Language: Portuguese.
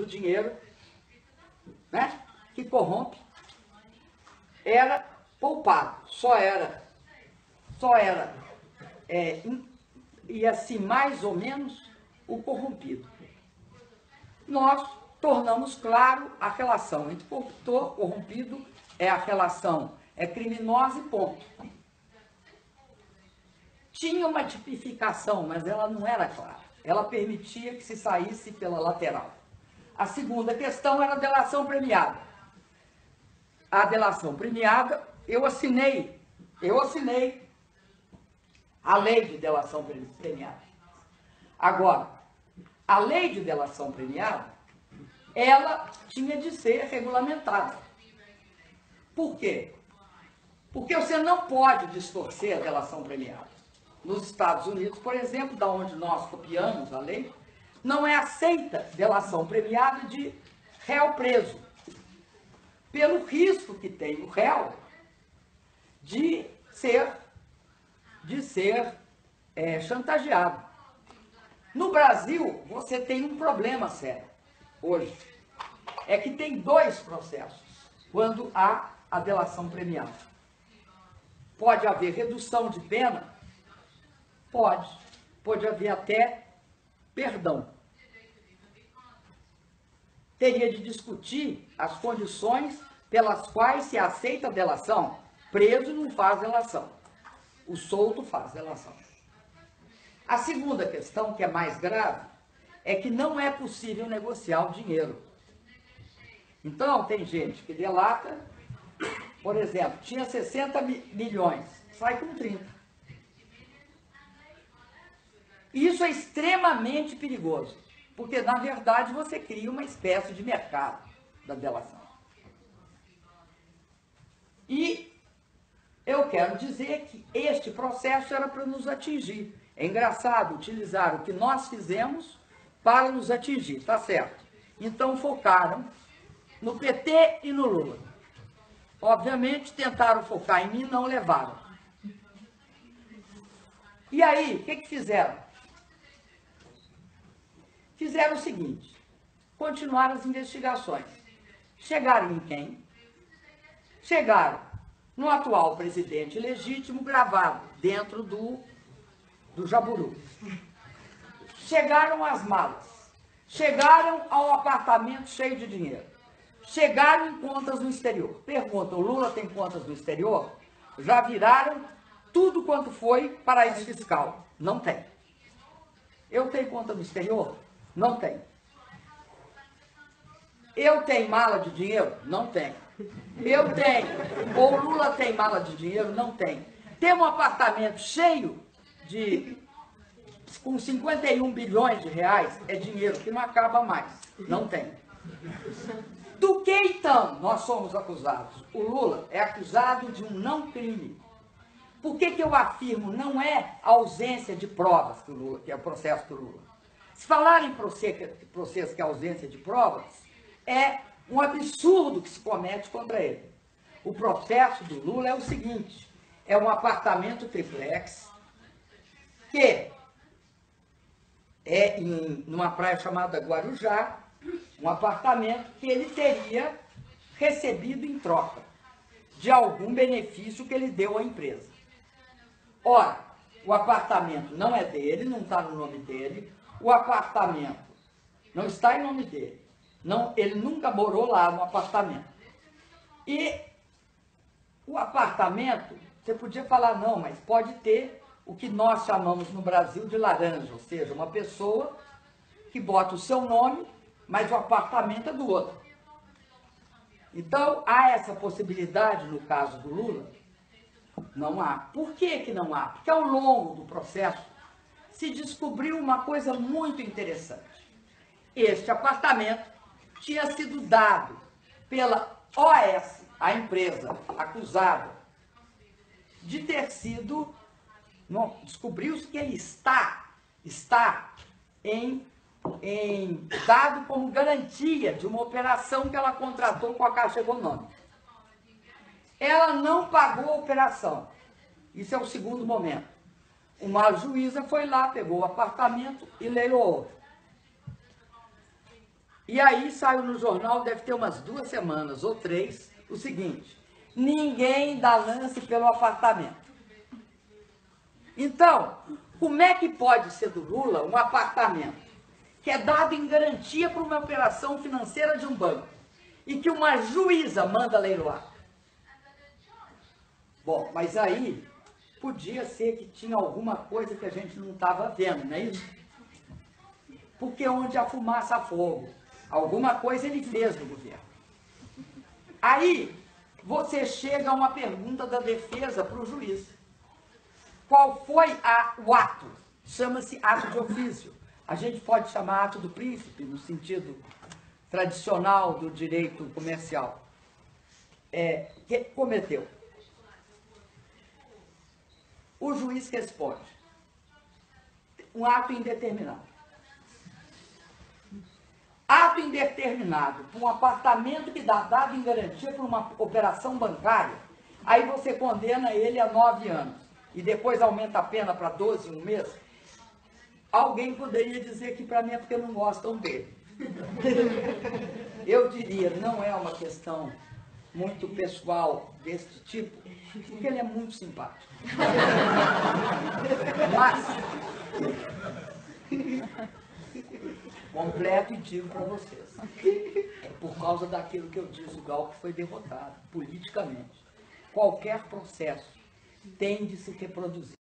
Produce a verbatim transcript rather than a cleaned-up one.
do dinheiro, né, que corrompe, era poupado, só era, só era, é, e assim, mais ou menos, o corrompido. Nós tornamos claro a relação entre corruptor e corrompido, é a relação, é criminosa e ponto. Tinha uma tipificação, mas ela não era clara. Ela permitia que se saísse pela lateral. A segunda questão era a delação premiada. A delação premiada, eu assinei, eu assinei a lei de delação premiada. Agora, a lei de delação premiada, ela tinha de ser regulamentada. Por quê? Porque você não pode distorcer a delação premiada. Nos Estados Unidos, por exemplo, da onde nós copiamos a lei, não é aceita delação premiada de réu preso, pelo risco que tem o réu de ser, de ser é, chantageado. No Brasil, você tem um problema sério hoje. É que tem dois processos quando há a delação premiada. Pode haver redução de pena? Pode. Pode haver até perdão. Teria de discutir as condições pelas quais se aceita a delação. Preso não faz delação. O solto faz delação. A segunda questão, que é mais grave, é que não é possível negociar o dinheiro. Então, tem gente que delata, por exemplo, tinha sessenta milhões, sai com trinta. Isso é extremamente perigoso, porque, na verdade, você cria uma espécie de mercado da delação. E eu quero dizer que este processo era para nos atingir. É engraçado utilizar o que nós fizemos para nos atingir, tá certo? Então, focaram no P T e no Lula. Obviamente, tentaram focar em mim, não levaram. E aí, o que que fizeram? Fizeram o seguinte, continuaram as investigações. Chegaram em quem? Chegaram no atual presidente legítimo gravado dentro do, do Jaburu. Chegaram às malas. Chegaram ao apartamento cheio de dinheiro. Chegaram em contas no exterior. Pergunta, o Lula tem contas no exterior? Já viraram tudo quanto foi paraíso fiscal. Não tem. Eu tenho conta no exterior? Não tem. Eu tenho mala de dinheiro? Não tenho. Eu tenho. Ou o Lula tem mala de dinheiro? Não tem. Tem um apartamento cheio de... com cinquenta e um bilhões de reais, é dinheiro que não acaba mais. Não tem. Do que então nós somos acusados? O Lula é acusado de um não crime. Por que que eu afirmo não é a ausência de provas que, o Lula, que é o processo do Lula? Se falar em processo que é ausência de provas, é um absurdo que se comete contra ele. O processo do Lula é o seguinte, é um apartamento triplex que é em numa praia chamada Guarujá, um apartamento que ele teria recebido em troca de algum benefício que ele deu à empresa. Ora, o apartamento não é dele, não está no nome dele, o apartamento não está em nome dele, não, ele nunca morou lá no apartamento. E o apartamento, você podia falar, não, mas pode ter o que nós chamamos no Brasil de laranja, ou seja, uma pessoa que bota o seu nome, mas o apartamento é do outro. Então, há essa possibilidade no caso do Lula? Não há. Por que que não há? Porque ao longo do processo se descobriu uma coisa muito interessante. Este apartamento tinha sido dado pela O S, a empresa acusada, de ter sido... Descobriu-se que ele está, está em, em, dado como garantia de uma operação que ela contratou com a Caixa Econômica. Ela não pagou a operação. Isso é o segundo momento. Uma juíza foi lá, pegou o apartamento e leiloou. E aí saiu no jornal, deve ter umas duas semanas ou três, o seguinte: ninguém dá lance pelo apartamento. Então, como é que pode ser do Lula um apartamento que é dado em garantia para uma operação financeira de um banco e que uma juíza manda leiloar? Bom, mas aí podia ser que tinha alguma coisa que a gente não estava vendo, não é isso? Porque onde há fumaça há fogo. Alguma coisa ele fez no governo. Aí você chega a uma pergunta da defesa para o juiz. Qual foi a, o ato? Chama-se ato de ofício. A gente pode chamar ato do príncipe, no sentido tradicional do direito comercial. É, que cometeu. O juiz responde. Um ato indeterminado. Ato indeterminado por um apartamento que dá dado em garantia por uma operação bancária, aí você condena ele a nove anos e depois aumenta a pena para doze, um mês. Alguém poderia dizer que para mim é porque não gostam dele. Eu diria, não é uma questão muito pessoal deste tipo, porque ele é muito simpático. Mas, completo e digo para vocês, é por causa daquilo que eu disse, o golpe foi derrotado politicamente. Qualquer processo tem de se reproduzir.